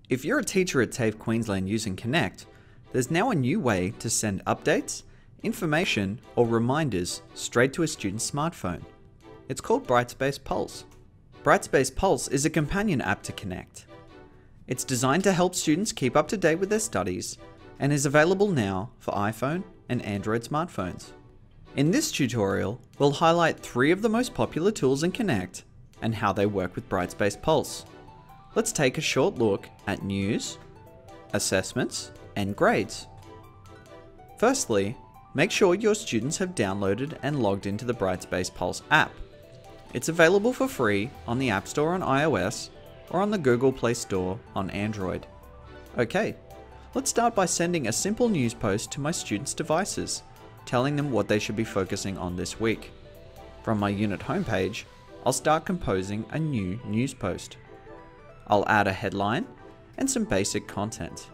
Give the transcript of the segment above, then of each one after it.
If you're a teacher at TAFE Queensland using Connect, there's now a new way to send updates, information, or reminders straight to a student's smartphone. It's called Brightspace Pulse. Brightspace Pulse is a companion app to Connect. It's designed to help students keep up to date with their studies and is available now for iPhone and Android smartphones. In this tutorial, we'll highlight 3 of the most popular tools in Connect and how they work with Brightspace Pulse. Let's take a short look at news, assessments, and grades. Firstly, make sure your students have downloaded and logged into the Brightspace Pulse app. It's available for free on the App Store on iOS or on the Google Play Store on Android. Okay, let's start by sending a simple news post to my students' devices, telling them what they should be focusing on this week. From my unit homepage, I'll start composing a new news post. I'll add a headline and some basic content.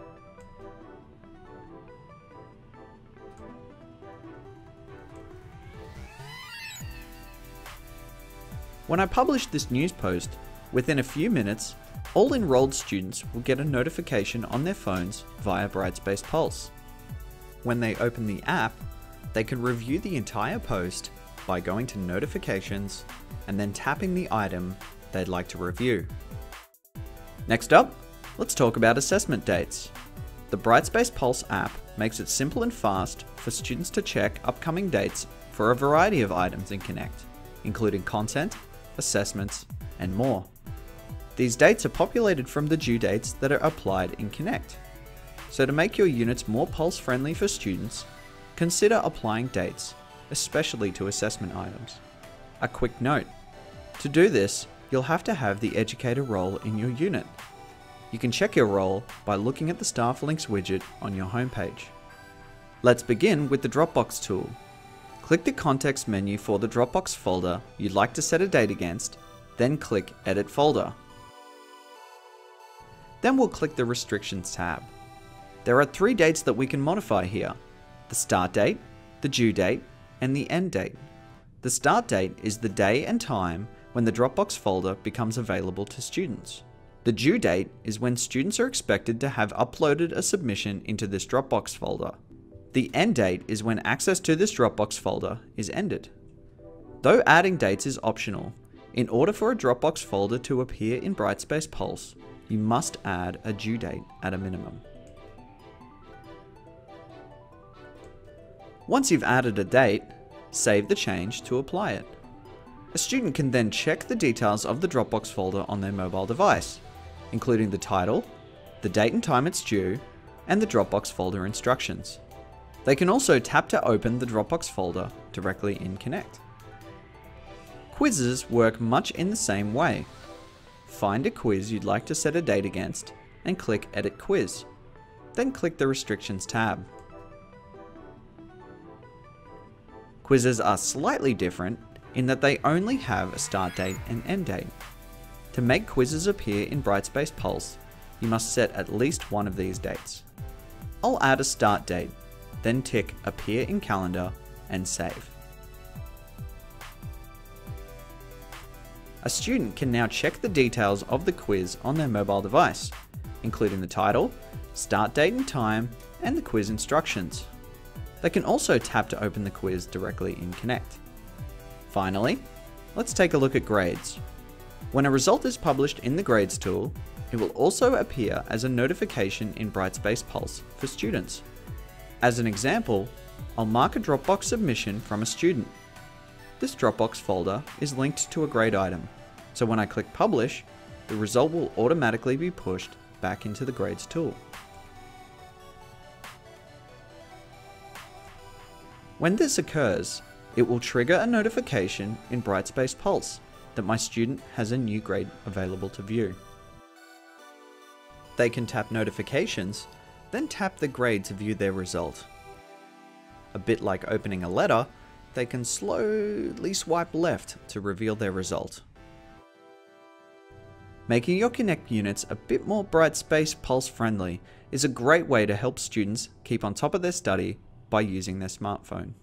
When I publish this news post, within a few minutes, all enrolled students will get a notification on their phones via Brightspace Pulse. When they open the app, they can review the entire post by going to Notifications and then tapping the item they'd like to review. Next up, let's talk about assessment dates. The Brightspace Pulse app makes it simple and fast for students to check upcoming dates for a variety of items in Connect, including content, assessments, and more. These dates are populated from the due dates that are applied in Connect. So to make your units more Pulse friendly for students, consider applying dates, especially to assessment items. A quick note, to do this, you'll have to have the educator role in your unit. You can check your role by looking at the Staff Links widget on your homepage. Let's begin with the Dropbox tool. Click the context menu for the Dropbox folder you'd like to set a date against, then click Edit Folder. Then we'll click the Restrictions tab. There are 3 dates that we can modify here: the start date, the due date, and the end date. The start date is the day and time when the Dropbox folder becomes available to students. The due date is when students are expected to have uploaded a submission into this Dropbox folder. The end date is when access to this Dropbox folder is ended. Though adding dates is optional, in order for a Dropbox folder to appear in Brightspace Pulse, you must add a due date at a minimum. Once you've added a date, save the change to apply it. A student can then check the details of the Dropbox folder on their mobile device, including the title, the date and time it's due, and the Dropbox folder instructions. They can also tap to open the Dropbox folder directly in Connect. Quizzes work much in the same way. Find a quiz you'd like to set a date against and click Edit Quiz. Then click the Restrictions tab. Quizzes are slightly different in that they only have a start date and end date. To make quizzes appear in Brightspace Pulse, you must set at least one of these dates. I'll add a start date, then tick Appear in Calendar and save. A student can now check the details of the quiz on their mobile device, including the title, start date and time, and the quiz instructions. They can also tap to open the quiz directly in Connect. Finally, let's take a look at grades. When a result is published in the Grades tool, it will also appear as a notification in Brightspace Pulse for students. As an example, I'll mark a Dropbox submission from a student. This Dropbox folder is linked to a grade item, so when I click Publish, the result will automatically be pushed back into the Grades tool. When this occurs, it will trigger a notification in Brightspace Pulse that my student has a new grade available to view. They can tap Notifications, then tap the grade to view their result. A bit like opening a letter, they can slowly swipe left to reveal their result. Making your Connect units a bit more Brightspace Pulse friendly is a great way to help students keep on top of their study by using their smartphone.